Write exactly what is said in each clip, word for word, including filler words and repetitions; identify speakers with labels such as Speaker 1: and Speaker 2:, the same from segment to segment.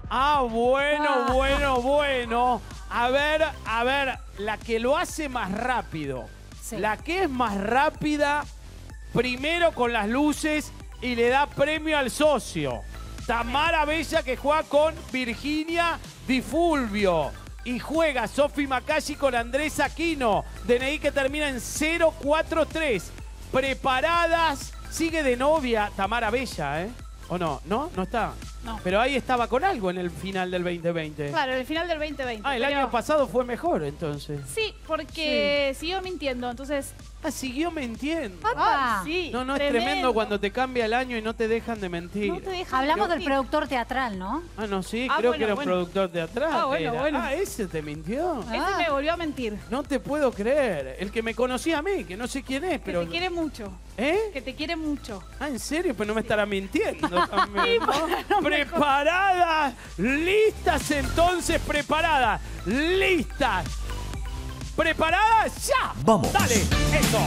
Speaker 1: Ah, bueno,
Speaker 2: Ah.
Speaker 1: bueno, bueno. A ver, a ver, la que lo hace más rápido.
Speaker 2: Sí.
Speaker 1: La que es más rápida, primero con las luces y le da premio al socio. Tamara Bella, que juega con Virginia Di Fulvio. Y juega Sofi Macalli con Andrés Aquino. D N I que termina en cero cuatro tres. Preparadas. Sigue de novia Tamara Bella, ¿eh? ¿O no? ¿No? ¿No está?
Speaker 2: No.
Speaker 1: Pero ahí estaba con algo en el final del veinte veinte.
Speaker 2: Claro, en el final del veinte veinte.
Speaker 1: Ah, el
Speaker 2: pero-
Speaker 1: año pasado fue mejor, entonces.
Speaker 2: Sí, porque siguió mintiendo, entonces...
Speaker 1: Ah, siguió mintiendo.
Speaker 2: Ah, sí,
Speaker 1: No, no, es
Speaker 2: tremendo.
Speaker 1: tremendo cuando te cambia el año y no te dejan de mentir.
Speaker 2: No te dejan
Speaker 3: Hablamos del
Speaker 2: mentir.
Speaker 3: productor teatral, ¿no?
Speaker 1: Ah, no, sí,
Speaker 2: Ah,
Speaker 1: creo
Speaker 2: bueno,
Speaker 1: que era
Speaker 2: bueno.
Speaker 1: un productor teatral.
Speaker 2: Ah, bueno,
Speaker 1: era.
Speaker 2: bueno.
Speaker 1: Ah, ese te mintió.
Speaker 2: Ese
Speaker 3: Ah.
Speaker 2: me volvió a mentir.
Speaker 1: No te puedo creer. El que me conocía a mí, que no sé quién es,
Speaker 2: Que
Speaker 1: pero...
Speaker 2: te quiere mucho.
Speaker 1: ¿Eh?
Speaker 2: Que te quiere mucho.
Speaker 1: Ah, ¿en serio? Pues no me estará mintiendo también,
Speaker 2: Sí,
Speaker 1: ¿no?
Speaker 2: bueno, no me-
Speaker 1: Preparadas, listas entonces, preparadas, listas. ¿Preparadas? ¡Ya!
Speaker 4: Vamos.
Speaker 1: Dale, eso.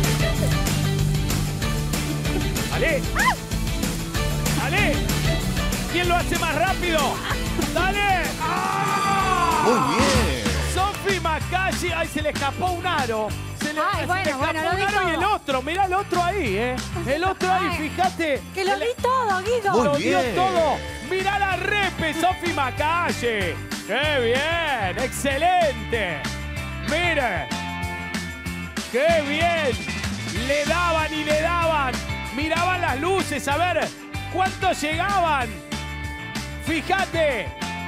Speaker 1: Dale. Dale. ¿Quién lo hace más rápido? Dale. ¡Ah!
Speaker 4: Muy bien.
Speaker 1: Sofi Macalli. Ay, se le escapó un aro. Se le,
Speaker 3: Ay,
Speaker 1: se le
Speaker 3: bueno,
Speaker 1: escapó
Speaker 3: bueno, lo
Speaker 1: un
Speaker 3: vi
Speaker 1: aro y el
Speaker 3: todo.
Speaker 1: otro. Mirá el otro ahí, ¿eh? El otro ahí,
Speaker 3: Ay.
Speaker 1: fíjate.
Speaker 3: Que lo
Speaker 1: Se le-
Speaker 3: vi todo, Guido.
Speaker 4: Muy
Speaker 1: lo dio
Speaker 4: bien.
Speaker 1: todo. Mirá la repe, Sofi Macalli. ¡Qué bien! ¡Excelente! ¡Mire! ¡Qué bien! Le daban y le daban. Miraban las luces, a ver cuántos llegaban. Fíjate.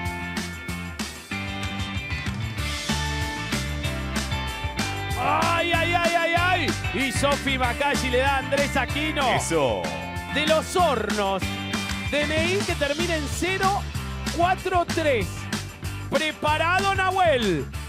Speaker 1: ¡Ay, ay, ay, ay, ay! Y Sofi Macalli le da a Andrés Aquino.
Speaker 4: Eso.
Speaker 1: De los Hornos. D N I que termina en cero cuatro tres. Preparado, Nahuel.